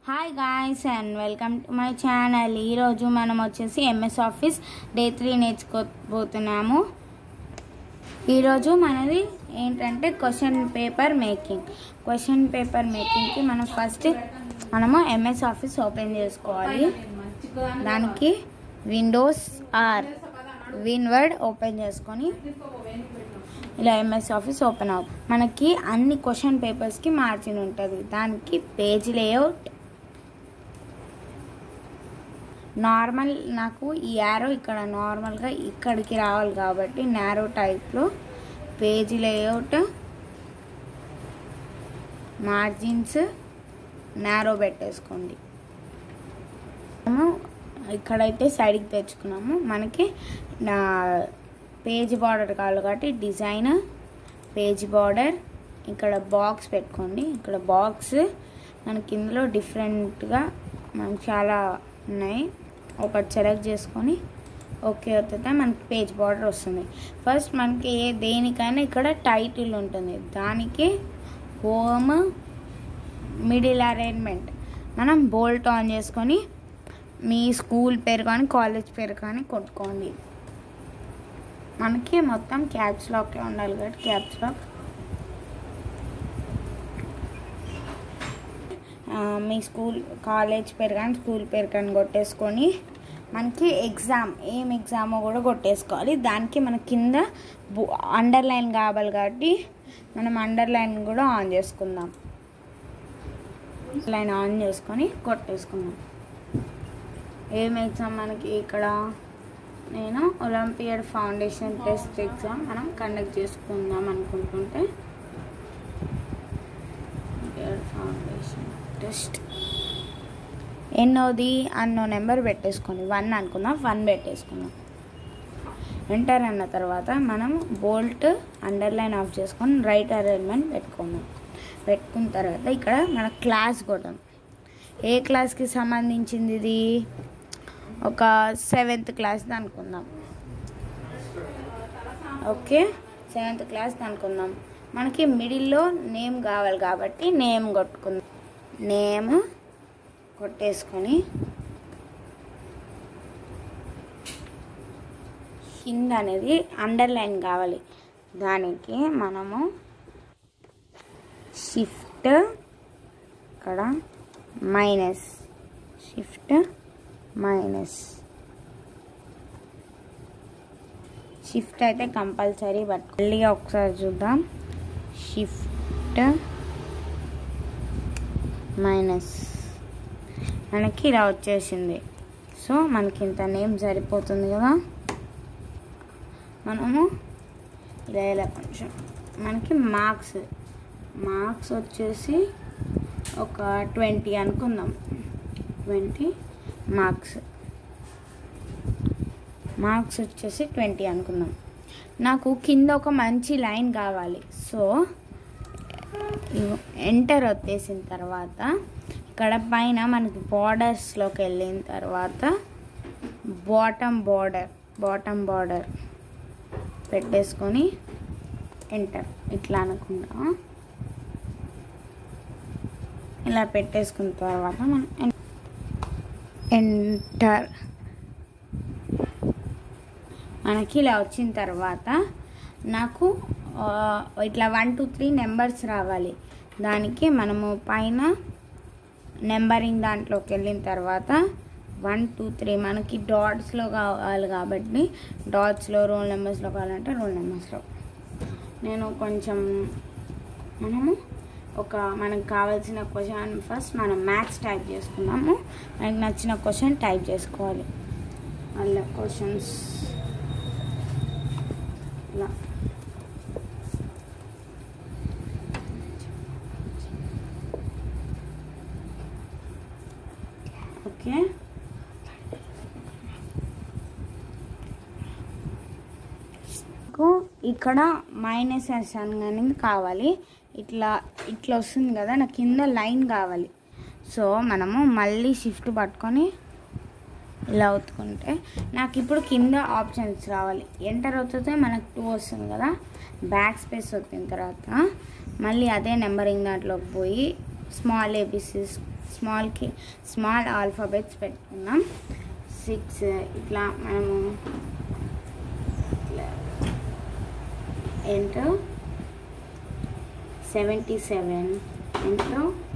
Hi guys and welcome to my channel. ఈరోజు మనం వచ్చేసి ఎంఎస్ ఆఫీస్ డే 3 నేర్చుకోబోతున్నాము. ఈరోజు మనది ఏంటంటే క్వశ్చన్ పేపర్ మేకింగ్కి మనం ఫస్ట్ ఎంఎస్ ఆఫీస్ ఓపెన్ చేసుకోవాలి. దానికి విండోస్ ఆర్ విన్వర్డ్ ఓపెన్ చేసుకొని ఇలా ఎంఎస్ ఆఫీస్ ఓపెన్ అవుతుంది. మనకి అన్ని క్వశ్చన్ పేపర్స్కి మార్జిన్ ఉంటుంది. దానికి పేజ్ లేఅవుట్ నార్మల్, నాకు ఈ యారో ఇక్కడ నార్మల్గా ఇక్కడికి రావాలి కాబట్టి నారో టైప్లో పేజ్ లేఅవుట్ మార్జిన్స్ నారో పెట్టేసుకోండి. మేము ఇక్కడైతే సైడ్కి తెచ్చుకున్నాము. మనకి పేజ్ బార్డర్ కావాలి కాబట్టి డిజైన్ పేజ్ బార్డర్, ఇక్కడ బాక్స్ పెట్టుకోండి. ఇక్కడ బాక్స్ మనకి ఇందులో డిఫరెంట్గా మనకి చాలా ఉన్నాయి. ఒకటి సెలెక్ట్ చేసుకొని ఓకే అవుతుంది, మనకి పేజ్ బార్డర్ వస్తుంది. ఫస్ట్ మనకి దేనికైనా ఇక్కడ టైటిల్ ఉంటుంది. దానికి హోమ్ మిడిల్ అరేంజ్మెంట్ మనం బోల్ట్ ఆన్ చేసుకొని మీ స్కూల్ పేరు కానీ కాలేజ్ పేరు కానీ కొట్టుకోండి. మనకి మొత్తం క్యాప్స్ లాక్లో ఉండాలి కాబట్టి క్యాప్స్ లాక్. మీ స్కూల్ కాలేజ్ పేరు కానీ స్కూల్ పేరు కానీ కొట్టేసుకొని మనకి ఏం ఎగ్జామో కూడా కొట్టేసుకోవాలి. దానికి మన కింద అండర్లైన్ కావాలి కాబట్టి మనం అండర్లైన్ కూడా ఆన్ చేసుకుందాం. లైన్ ఆన్ చేసుకొని కొట్టేసుకుందాం. ఏం ఎగ్జామ్ మనకి ఇక్కడ నేను ఒలింపియాడ్ ఫౌండేషన్ టెస్ట్ ఎగ్జామ్ మనం కండక్ట్ చేసుకుందాం అనుకుంటుంటే ఫౌండేషన్ టెస్ట్ ఎన్నోది అన్నో నెంబర్ పెట్టేసుకొని 1 అనుకుందాం. 1 పెట్టేసుకుందాం. ఎంటర్ అన్న తర్వాత మనం బోల్ట్ అండర్లైన్ ఆఫ్ చేసుకొని రైట్ అరేంజ్మెంట్ పెట్టుకుందాం. పెట్టుకున్న తర్వాత ఇక్కడ మన క్లాస్ కొట్టాం. ఏ క్లాస్కి సంబంధించింది ఇది? ఒక 7th క్లాస్ అనుకుందాం. ఓకే, 7th క్లాస్ అనుకుందాం. మనకి మిడిల్లో నేమ్ కావాలి కాబట్టి నేమ్ కొట్టుకుందాం. నేమ్ కొట్టేసుకొని కింద అనేది అండర్లైన్ కావాలి. దానికి మనము షిఫ్ట్ ఇక్కడ మైనస్ షిఫ్ట్ అయితే కంపల్సరీ మళ్ళీ ఒకసారి చూద్దాం. షిఫ్ట్ మైనస్ మనకి ఇలా వచ్చేసింది. సో మనకి ఇంత నేమ్ సరిపోతుంది కదా. మనము ఇలా కొంచెం మనకి మార్క్స్ వచ్చేసి ఒక 20 అనుకుందాం. 20 మార్క్స్ వచ్చేసి 20 అనుకుందాం. నాకు కింద ఒక మంచి లైన్ కావాలి. సో ఎంటర్ వచ్చేసిన తర్వాత ఇక్కడ పైన మనకి బార్డర్స్లోకి వెళ్ళిన తర్వాత బాటమ్ బార్డర్ పెట్టేసుకొని ఎంటర్ ఇట్లా అనుకుంటా. ఇలా పెట్టేసుకున్న తర్వాత మనం ఎంటర్ మనకి ఇలా వచ్చిన తర్వాత నాకు ఇట్లా 1 2 3 నెంబర్స్ రావాలి. దానికి మనము పైన నెంబరింగ్ దాంట్లోకి వెళ్ళిన తర్వాత 1 2 3 మనకి డాట్స్లో కావాలి కాబట్టి డాట్స్లో, రోల్ నెంబర్స్లో కావాలంటే రోల్ నెంబర్స్లో. నేను కొంచెం మనకు కావాల్సిన క్వశ్చన్ ఫస్ట్ మనం మ్యాథ్స్ టైప్ చేసుకున్నాము. మనకు నచ్చిన క్వశ్చన్ టైప్ చేసుకోవాలి. మళ్ళీ క్వశ్చన్స్ ఇలా ఓకే. ఇక్కడ మైనస్ అని కావాలి. ఇట్లా వస్తుంది కదా, నాకు కింద లైన్ కావాలి. సో మనము మళ్ళీ షిఫ్ట్ పట్టుకొని ఇలా అవుతుంటే నాకు ఇప్పుడు కింద ఆప్షన్స్ రావాలి. ఎంటర్ అవుతుంటే మనకు 2 వస్తుంది కదా. బ్యాక్ స్పేస్ వచ్చిన తర్వాత మళ్ళీ అదే నెంబరింగ్ దాంట్లోకి పోయి స్మాల్ ఏబీసీ స్మాల్ ఆల్ఫాబెట్స్ పెట్టుకున్నాం. 6 ఇట్లా మనము ఇంటూ 77 ఇంటూ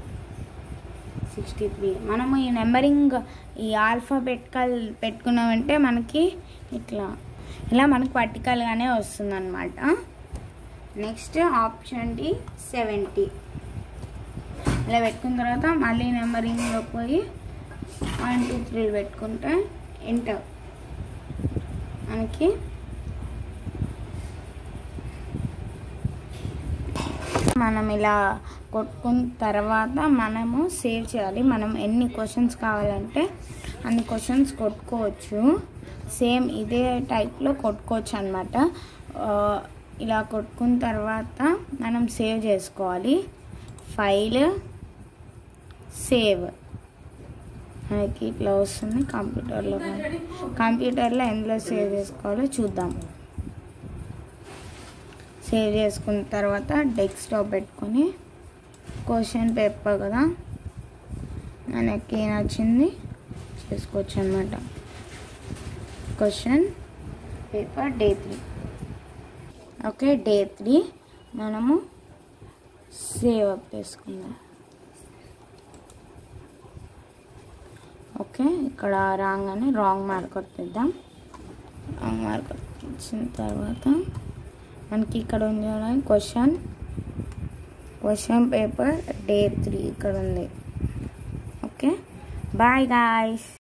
63. మనము ఈ నెంబరింగ్ ఈ ఆల్ఫాబెటికల్ పెట్టుకున్నామంటే మనకి ఇలా మనకి వర్టికల్గానే వస్తుందన్నమాట. Next option D 70. ఇలా పెట్టుకున్న తర్వాత మళ్ళీ నెంబరింగ్లో పోయి 1 2 3 పెట్టుకుంటే ఎంటర్ మనకి మనం ఇలా కొట్టుకున్న తర్వాత మనము సేవ్ చేయాలి. మనం ఎన్ని క్వశ్చన్స్ కావాలంటే అన్ని క్వశ్చన్స్ కొట్టుకోవచ్చు. సేమ్ ఇదే టైప్లో కొట్టుకోవచ్చు అన్నమాట. ఇలా కొట్టుకున్న తర్వాత మనం సేవ్ చేసుకోవాలి. ఫైల్ సేవ్ మనకి ఇట్లా వస్తుంది కంప్యూటర్లో ఎందులో సేవ్ చేసుకోవాలో చూద్దాం. సేవ్ చేసుకున్న తర్వాత డెస్క్టాప్ పెట్టుకొని క్వశ్చన్ పేపర్ కదా మనకి నచ్చింది చేసుకోవచ్చు అన్నమాట. Question paper Day 3. Okay, Day 3 మనము సేవ్ అప్ చేసుకుందాం. ఓకే, ఇక్కడ రాగానే రాంగ్ మార్కర్ తెద్దాం. రాంగ్ మార్కర్ ఇచ్చిన తర్వాత మనకి ఇక్కడ ఉంది క్వశ్చన్ పేపర్ Day 3 ఇక్కడ ఉంది. Okay, bye guys.